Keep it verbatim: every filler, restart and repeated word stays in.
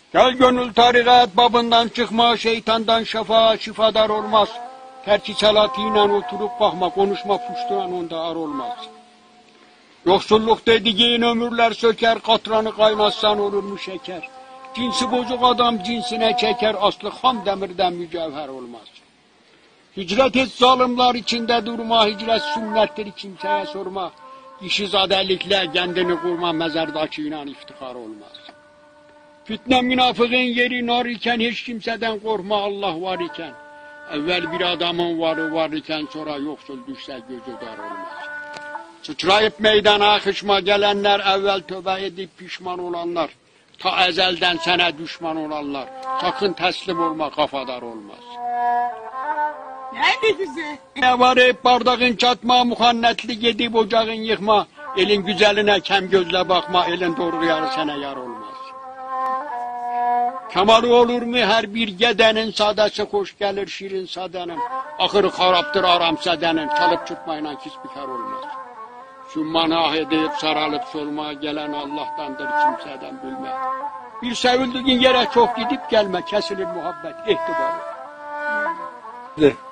Gel gönül tarikat babından çıkma, şeytandan şafa şifadar olmaz. Terki salatıyla oturup bakma, konuşma puşturan onda ar olmaz. Yoksulluk dediğin ömürler söker, katranı kaynatsan olur mu şeker. Cinsi bozuk adam cinsine çeker, aslı ham demirden mücevher olmaz. Hicret et zalimler içinde durma, hicret sünnettir kimseye sorma. İşizadelikle kendini kurma, mezardakıyla iftihar olmaz. Fitne münafığın yeri nar iken, hiç kimseden korkma Allah var iken. Evvel bir adamın varı var iken, sonra yoksul düşse gözü dar olmaz. Sıçrayıp meydana akışma gelenler, evvel tövbe edip pişman olanlar. Ta ezelden sana düşman olanlar. Sakın teslim olma, kafadar olmaz. Ne güzel. Ne var hep bardağın çatma, muhannetli gidip ocağın yıkma. Elin güzeline kem gözle bakma, elin doğru yarı sana yar olmaz. Kemalı olur mu her bir gedenin, sadesi hoş gelir şirin sadenin. Ahırı haraptır aram sadenin, çalıp çıkmayla hiçbir kar olmaz. Şu manah edip saralıp solmaya gelen Allah'tandır, kimseden bilme. Bir sevildiğin yere çok gidip gelme, kesilir muhabbet ihtibarı.